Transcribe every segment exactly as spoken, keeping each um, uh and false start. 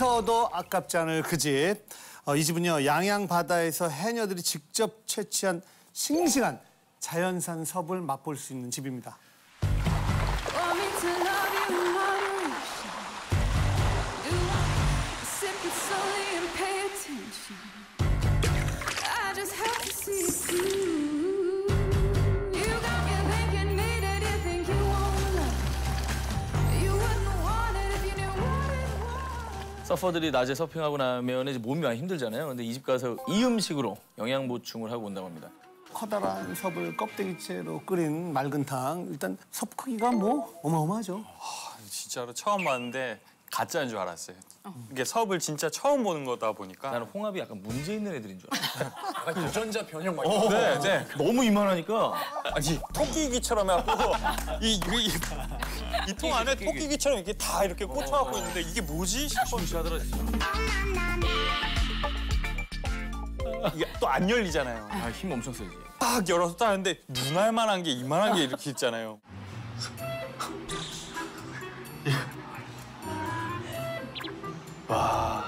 있어도 아깝지 않을 그 집. 어, 이 집은요, 양양 바다에서 해녀들이 직접 채취한 싱싱한 자연산 섭을 맛볼 수 있는 집입니다. 서퍼들이 낮에 서핑하고 나면 이제 몸이 많이 힘들잖아요. 근데 이 집 가서 이 음식으로 영양 보충을 하고 온다고 합니다. 커다란 섭을 껍데기채로 끓인 맑은 탕. 일단 섭 크기가 뭐 어마어마하죠. 와, 진짜로 처음 봤는데 가짜인 줄 알았어요. 어. 이게 섭을 진짜 처음 보는 거다 보니까 나는 홍합이 약간 문제 있는 애들인 줄 알았어. 약간 유전자 변형 막 어, 네, 네. 너무 이만하니까 아니 토끼기처럼 해갖고 이 이 통 안에 토끼기처럼 이렇게 다 이렇게 꽂혀갖고 있는데 이게 뭐지 싶었는데 이게 또 안 열리잖아요. 아, 힘 엄청 세지. 딱 열어서 따는데 눈알만한 게 이만한 게 이렇게 있잖아요. 와.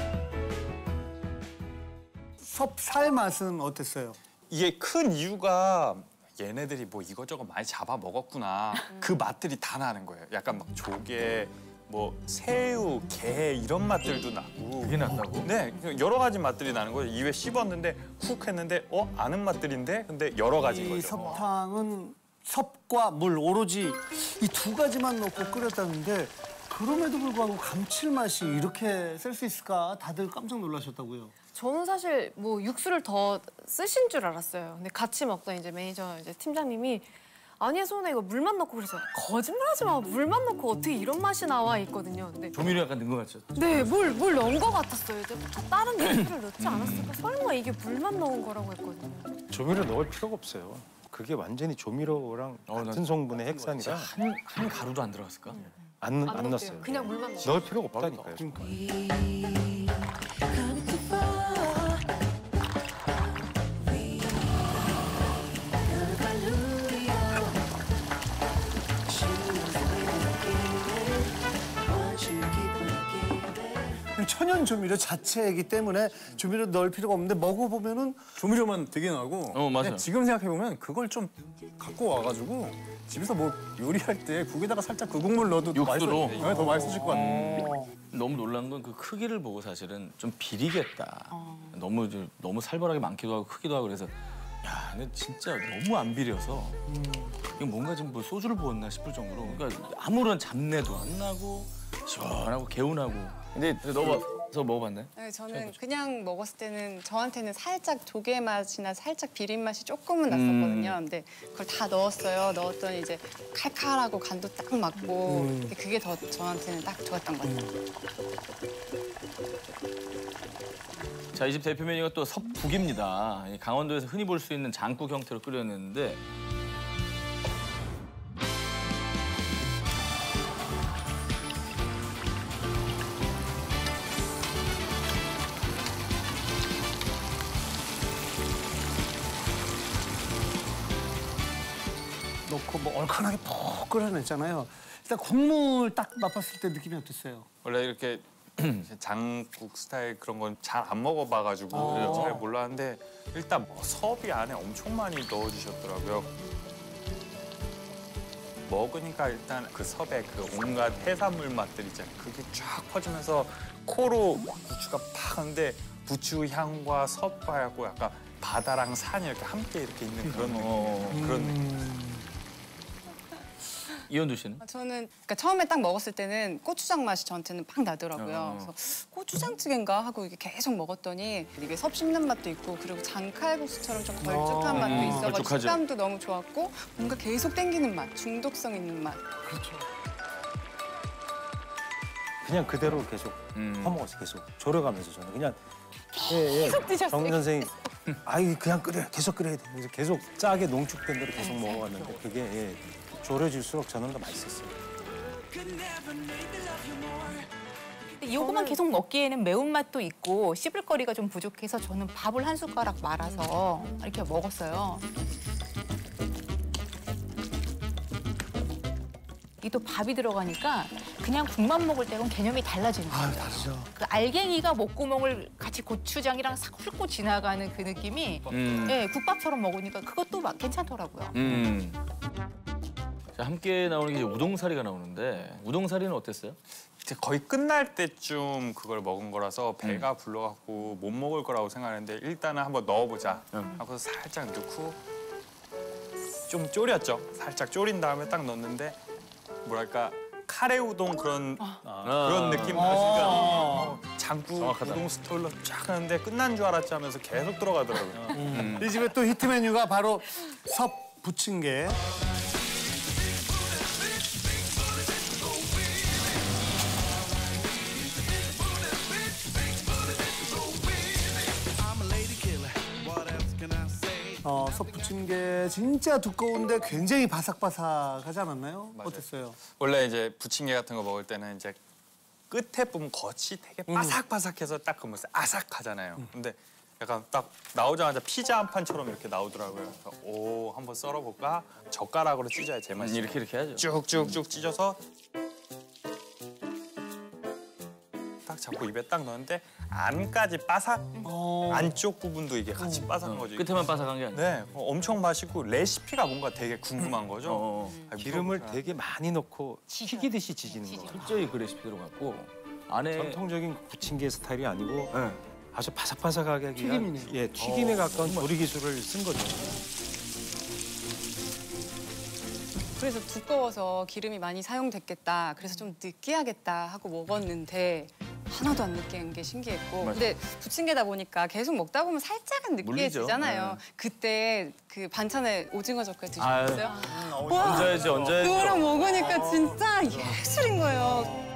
섭살 맛은 어땠어요? 이게 큰 이유가 얘네들이 뭐 이것저것 많이 잡아 먹었구나. 그 맛들이 다 나는 거예요. 약간 막 조개, 뭐 새우, 게 이런 맛들도 나고. 그게 난다고? 네, 여러 가지 맛들이 나는 거예요. 입에 씹었는데 훅 했는데 어? 아는 맛들인데? 근데 여러 가지인 이 거죠. 섭탕은 섭과 물 오로지 이 두 가지만 넣고 끓였다는데 그럼에도 불구하고 감칠맛이 이렇게 셀 수 있을까 다들 깜짝 놀라셨다고요. 저는 사실 뭐 육수를 더 쓰신 줄 알았어요. 근데 같이 먹던 이제 매니저 이제 팀장님이 아니야 소은아 이거 물만 넣고 그래서 거짓말하지 마 물만 넣고 어떻게 이런 맛이 나와 있거든요. 근데 조미료 약간 넣은 것 같죠? 네, 물 물 넣은 것 같았어요. 이제 다른 육수를 넣지 않았을까? 설마 이게 물만 넣은 거라고 했거든요. 조미료 넣을 필요가 없어요. 그게 완전히 조미료랑 어, 같은 성분의 핵산이라 한, 한 가루도 안 들어갔을까? 안, 안 안 넣었어요. 그냥 물만 넣어요. 넣을 필요가 없다니까요. 천연 조미료 자체이기 때문에 조미료 넣을 필요가 없는데 먹어보면은 조미료만 되게 나고 어, 맞아요. 근데 지금 생각해보면 그걸 좀 갖고 와가지고 집에서 뭐 요리할 때 국에다가 살짝 그 국물 넣어도 육수로? 맛있어, 네, 더 맛있어질 것 같아요. 너무 놀란 건 그 크기를 보고 사실은 좀 비리겠다. 너무 좀- 너무 살벌하게 많기도 하고 크기도 하고 그래서 야, 근데 진짜 너무 안 비려서 이거 뭔가 좀 뭐 소주를 부었나 싶을 정도로 그러니까 아무런 잡내도 안 나고 시원하고 개운하고. 근데 넣어서 먹어봤나요? 네, 저는 그냥 먹었을 때는 저한테는 살짝 조개 맛이나 살짝 비린 맛이 조금은 났었거든요. 근데 그걸 다 넣었어요. 넣었더니 이제 칼칼하고 간도 딱 맞고 근데 그게 더 저한테는 딱 좋았던 것 같아요. 자, 이 집 대표 메뉴가 또 섭국입니다. 이 강원도에서 흔히 볼 수 있는 장국 형태로 끓였는데 넣고 뭐 얼큰하게 푹 끓여냈잖아요. 일단 국물 딱 맛봤을 때 느낌이 어땠어요? 원래 이렇게 장국 스타일 그런 건 잘 안 먹어봐가지고 잘 몰랐는데 일단 뭐 섭이 안에 엄청 많이 넣어주셨더라고요. 먹으니까 일단 그 섭의 그 온갖 해산물 맛들 있잖아요. 그게 쫙 퍼지면서 코로 부추가 팍 하는데 부추 향과 섭과 하고 약간 바다랑 산이 이렇게 함께 이렇게 있는 그런 느낌. 그런 느낌. 이현두 씨는? 저는 그러니까 처음에 딱 먹었을 때는 고추장 맛이 저한테는 팍 나더라고요. 어. 그래서 고추장찌개인가 하고 이게 계속 먹었더니 이게 섭 씹는 맛도 있고 그리고 장칼국수처럼 좀 걸쭉한 맛도 음, 있어가지고 걸쭉하죠. 식감도 너무 좋았고 뭔가 계속 땡기는 맛, 중독성 있는 맛. 그냥 그대로 계속 음. 퍼먹었어요. 계속 졸여가면서 저는 그냥 예, 예. 드셨어요? 정 선생님 아이 그냥 끓여 계속 끓여야 돼. 그래서 계속 짜게 농축된 대로 계속 먹어갔는데 그게 예, 졸여질수록 저는 더 맛있었어요. 이거만 계속 먹기에는 매운맛도 있고 씹을 거리가 좀 부족해서 저는 밥을 한 숟가락 말아서 이렇게 먹었어요. 이 또 밥이 들어가니까 그냥 국만 먹을 때랑 개념이 달라지는 거예요. 아, 다르죠. 그 알갱이가 목구멍을 같이 고추장이랑 싹 훑고 지나가는 그 느낌이 음. 예, 국밥처럼 먹으니까 그것도 막 괜찮더라고요. 음. 자, 함께 나오는 게 이제 우동사리가 나오는데 우동사리는 어땠어요? 이제 거의 끝날 때쯤 그걸 먹은 거라서 음. 배가 불러갖고 못 먹을 거라고 생각했는데 일단은 한번 넣어보자 음. 하고 살짝 넣고 좀 졸였죠. 살짝 졸인 다음에 딱 넣었는데 뭐랄까 카레 우동 그런 그런 느낌 나시니까 어, 장국 정확하다. 우동 스타일로 쫙 하는데 끝난 줄 알았지 하면서 계속 들어가더라고요. 이 집의 또 히트 메뉴가 바로 섭 부침개. 어, 섭 부침개 진짜 두꺼운데 굉장히 바삭바삭하지 않았나요? 맞아요. 어땠어요? 원래 이제 부침개 같은 거 먹을 때는 이제 끝에 부분 겉이 되게 바삭바삭해서 딱 그러면 아삭하잖아요. 근데 약간 딱 나오자마자 피자 한 판처럼 이렇게 나오더라고요. 그래서 오 한번 썰어볼까? 젓가락으로 찢어야 제맛이. 이렇게 이렇게 해야죠. 쭉쭉쭉 찢어서 딱 잡고 입에 딱 넣었는데 안까지 바삭. 안쪽 부분도 이게 같이 바삭한 거죠. 끝에만 바삭한 게 아니라. 네, 어, 엄청 맛있고 레시피가 뭔가 되게 궁금한 거죠. 어, 아니, 기름을 물어보자. 되게 많이 넣고 튀기듯이 지지는 거예요. 철저히 그 레시피 들어갔고 안에 전통적인 부침개 스타일이 아니고 네. 아주 바삭바삭하게 하기 위한 튀김이네. 예, 튀김에 가까운 조리 기술을 쓴 거죠. 그래서 두꺼워서 기름이 많이 사용됐겠다. 그래서 좀 느끼하겠다 하고 먹었는데 하나도 안 느끼한 게 신기했고. 맞아. 근데 부침개다 보니까 계속 먹다 보면 살짝은 느끼해지잖아요. 물리죠. 그때 그 반찬에 오징어 젓갈 아유. 드셔보셨어요? 얹어야지 얹어야지. 그거랑 먹으니까 진짜 예술인 거예요.